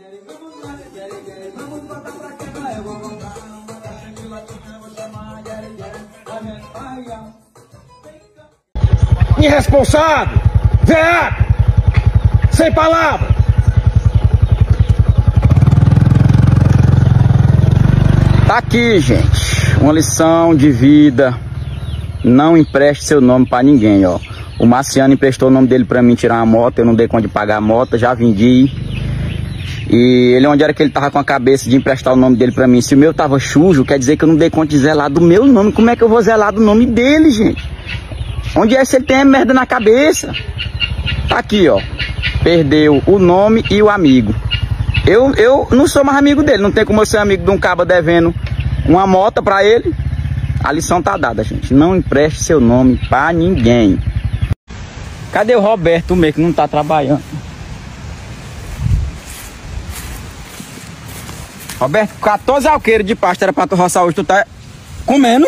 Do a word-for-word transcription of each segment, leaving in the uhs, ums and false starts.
Irresponsável, veaco, sem palavras. Tá aqui, gente, uma lição de vida. Não empreste seu nome pra ninguém, ó. O Marciano emprestou o nome dele pra mim tirar uma moto, eu não dei conta de pagar a moto, já vendi. E ele, onde era que ele tava com a cabeça de emprestar o nome dele pra mim? Se o meu tava sujo, quer dizer que eu não dei conta de zelar do meu nome. Como é que eu vou zelar do nome dele, gente? Onde é que ele tem a merda na cabeça? Tá aqui, ó. Perdeu o nome e o amigo. Eu, eu não sou mais amigo dele. Não tem como eu ser amigo de um caba devendo uma moto pra ele. A lição tá dada, gente. Não empreste seu nome pra ninguém. Cadê o Roberto, o meio que não tá trabalhando? Roberto, quatorze alqueiros de pasto era pra tu roçar hoje. Tu tá comendo?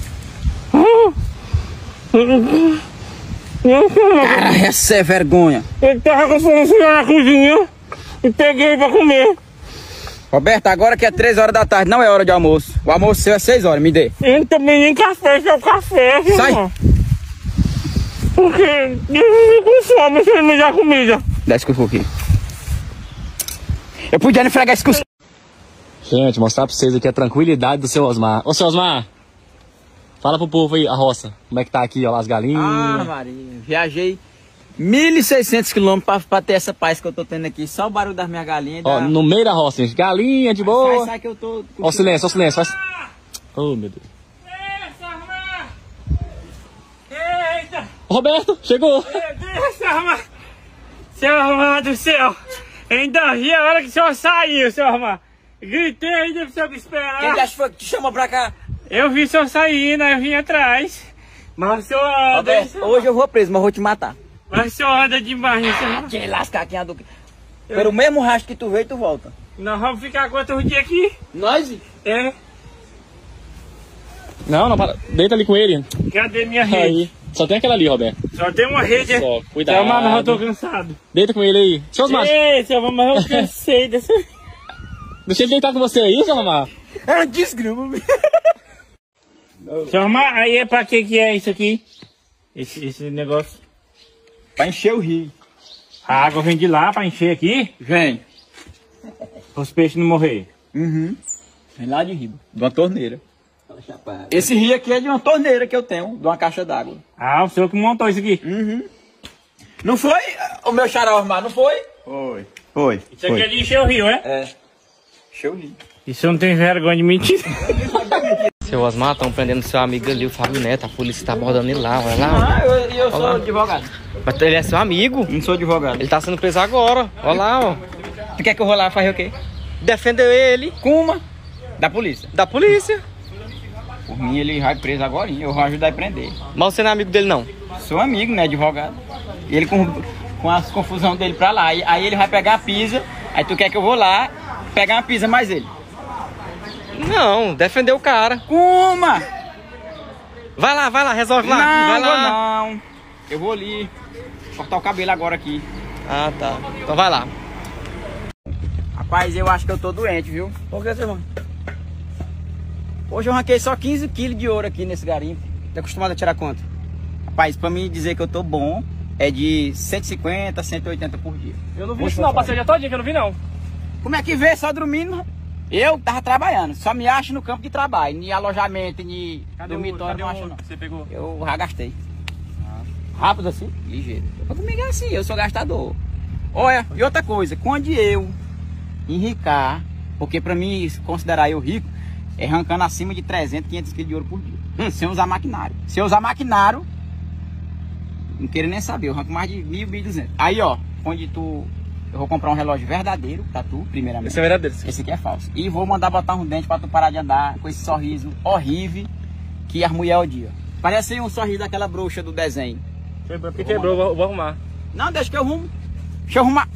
Cara, essa é vergonha. Eu tava com fome na cozinha e peguei pra comer. Roberto, agora que é três horas da tarde, não é hora de almoço. O almoço seu é seis horas, me dê. Eu não tomei nem café, seu café. Sai! Irmão. Porque eu não com fome se me dar comida. Dá esse cuscuz aqui. Eu podia não fregar esse cuscuz. Gente, mostrar pra vocês aqui a tranquilidade do seu Osmar. Ô, seu Osmar, fala pro povo aí, a roça. Como é que tá aqui, ó, as galinhas. Ah, Maria, viajei mil e seiscentos quilômetros pra, pra ter essa paz que eu tô tendo aqui. Só o barulho das minhas galinhas. Ó, da... no meio da roça, gente. Galinha de boa. Sai, sai que eu tô... Ó o silêncio, ó o silêncio. Faz... Oh, meu Deus. Eita! Roberto, chegou. Meu Deus, seu Osmar! Seu Osmar do céu! Ainda vi a hora que o senhor saiu, seu Osmar! Gritei ainda pro senhor me esperar! Quem acha que foi que te chamou pra cá? Eu vi o senhor saindo, aí eu vim atrás. Mas o senhor anda... Roberto, hoje eu vou preso, mas vou te matar. Mas o senhor anda demais, né, senhor? Te lascar quem do... Pelo mesmo rastro que tu veio, tu volta. Nós vamos ficar quantos dias aqui? Nós? É. Não, não, para. Deita ali com ele. Cadê minha rede? Aí. Só tem aquela ali, Roberto. Só tem uma rede, é? Só, cuidado. Seu Osmar, mas eu tô cansado. Deita com ele aí. Seu Osmar, Ei, seu Osmar, mas eu cansei dessa... deixa ele deitar com você aí, seu Osmar. É um desgrama. Seu Osmar, aí é pra que que é isso aqui? Esse, esse negócio? Pra encher o rio. A água vem de lá pra encher aqui? Vem. Os peixes não morrer. Uhum. Vem lá de riba, de uma torneira. Esse rio aqui é de uma torneira que eu tenho, de uma caixa d'água. Ah, o senhor que montou isso aqui? Uhum. Não foi o meu xará Osmar, não foi? Foi. Foi. Isso aqui é de encher o rio, é? É. Encher o rio. Isso não tem vergonha de mentir. Seu Osmar, estão prendendo seu amigo ali, o Fábio Neto. A polícia tá abordando ele lá, olha lá. Ah, eu, eu sou lá. advogado. Mas ele é seu amigo. Não sou advogado. Ele tá sendo preso agora. Olha lá, ó. Tu quer que eu vou lá fazer o quê? Defendeu ele. Com uma. Da polícia. Da polícia. Por mim ele vai preso agora, eu vou ajudar a prender. Mas você não é amigo dele, não? Sou amigo, né, advogado. E ele com, com as confusão dele pra lá. Aí ele vai pegar a pizza, aí tu quer que eu vou lá pegar uma pizza mais ele. Não, defendeu o cara. Com uma! Vai lá, vai lá, resolve lá. Não, vai lá. não. Eu vou ali cortar o cabelo agora aqui. Ah, tá. Então vai lá. Rapaz, eu acho que eu tô doente, viu? Por que, seu irmão? Hoje eu ranquei só quinze quilos de ouro aqui nesse garimpo. Tá acostumado a tirar quanto? Rapaz, pra mim dizer que eu tô bom, é de cento e cinquenta, cento e oitenta por dia. Eu não vi isso não, passei o dia todinho que eu não vi não. Como é que vê só dormindo? Eu tava trabalhando, só me acho no campo de trabalho, nem alojamento, nem dormitório, não acho não. Você pegou? Eu já gastei. Rápido assim? Ligeiro. Comigo é assim, eu sou gastador. Olha, e outra coisa, quando eu enricar, porque pra mim considerar eu rico, é arrancando acima de trezentos, quinhentos quilos de ouro por dia. Hum, sem usar maquinário. Se eu usar maquinário, não quero nem saber, eu arranco mais de mil, mil e duzentos. Aí, ó, onde tu... Eu vou comprar um relógio verdadeiro pra tu, primeiramente. Esse é verdadeiro. Esse aqui é falso. E vou mandar botar um dente pra tu parar de andar com esse sorriso horrível que as mulheres odiam. Parece um sorriso daquela bruxa do desenho. Quebrou, porque quebrou, vou, vou arrumar. Não, deixa que eu arrumo. Deixa eu arrumar.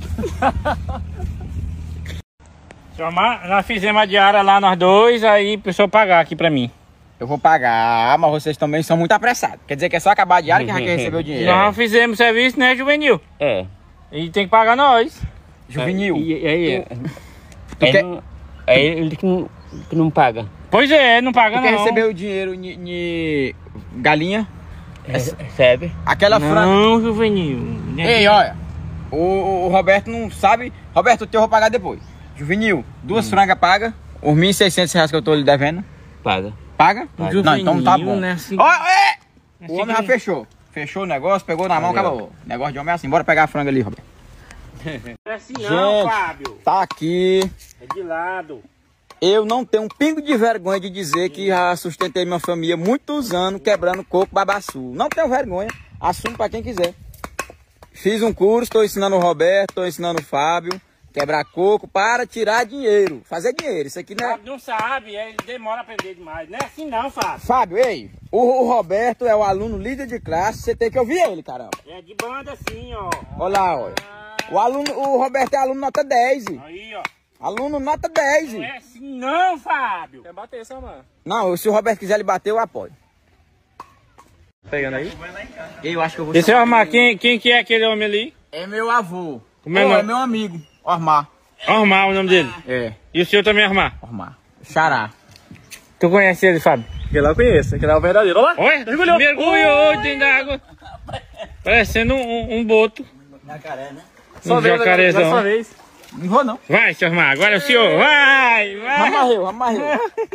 Seu Osmar, nós fizemos a diária lá, nós dois, aí precisou pagar aqui pra mim. Eu vou pagar, mas vocês também são muito apressados. Quer dizer que é só acabar a diária que já quer receber o dinheiro. Nós fizemos serviço, né, Juvenil? É. E tem que pagar nós. Juvenil. E e aí? É, Tu é, quer- não- é ele que não, que não paga. Pois é, não paga Tu não. quer receber o dinheiro de galinha? Recebe. Aquela franga. Não, juvenil. Ei, olha. O, o- o Roberto não sabe. Roberto, o teu eu vou pagar depois. Juvenil, duas frangas paga. Os mil e seiscentos reais que eu tô lhe devendo. Paga. Paga? Paga. Não, então tá bom. Né, assim- Ó, é! assim O homem já que- fechou. Fechou o negócio, pegou na mão, Valeu. acabou. Negócio de homem é assim. Bora pegar a franga ali, Roberto. Não é assim não, Gente. Fábio. Tá aqui. É de lado. Eu não tenho um pingo de vergonha de dizer que já sustentei minha família muitos anos quebrando coco babaçu. Não tenho vergonha. Assumo pra quem quiser. Fiz um curso, tô ensinando o Roberto, tô ensinando o Fábio. Quebrar coco para tirar dinheiro. Fazer dinheiro. Isso aqui não é... Fábio não sabe, ele demora a aprender demais. Não é assim não, Fábio. Fábio, ei. O, o Roberto é o aluno líder de classe. Você tem que ouvir ele, caramba. É de banda assim, ó. Olha lá, olha. O, aluno, o Roberto é aluno nota dez. Aí, ó. Aluno nota dez. Não é assim não, Fábio. Quer bater, seu mano? Não, se o Roberto quiser lhe bater, eu apoio. Pegando aí? Eu acho que eu vou... Deixa eu arrumar. Quem, quem que é aquele homem ali? É meu avô. Como é Ô, o nome? é meu amigo. Ormar. Arrumar o nome dele. É, E o senhor também arrumar? Ormar. Xará. Tu conhece ele, Fábio? Aquele lá eu conheço, aquele lá é o verdadeiro. Olha lá. Olha, mergulhou. Mergulhou dentro da água. Parecendo um, um boto. Jacaré, né? Um jacarezão. Sua vez. Não vou, não. Vai, seu arrumar. Agora é o senhor. Vai, vai. Amarreu, amarreu.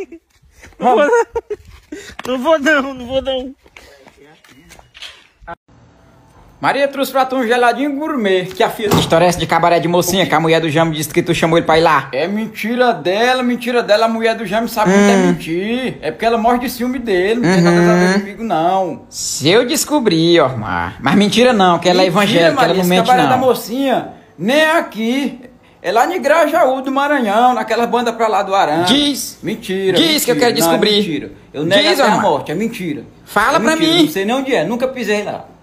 Não vou não, não vou não. Maria trouxe pra tu um geladinho gourmet. Que a filha... História é essa de cabaré de mocinha, que a mulher do Jame disse que tu chamou ele pra ir lá. É mentira dela, mentira dela. A mulher do Jame sabe muito é mentir. É porque ela morre de ciúme dele. Não tem nada a ver comigo, não. Se eu descobri, Ormar. Mas mentira não, que ela é evangélica, ela não mente, não. Cabaré da mocinha, nem aqui. É lá em Grajaú do Maranhão, naquela banda pra lá do Aranha. Diz. Mentira. Diz mentira. que eu quero Não, descobrir. é mentira. Eu nego Diz, até a Ormar. morte, é mentira. Fala É pra mentira, mim. Não sei nem onde é, nunca pisei lá.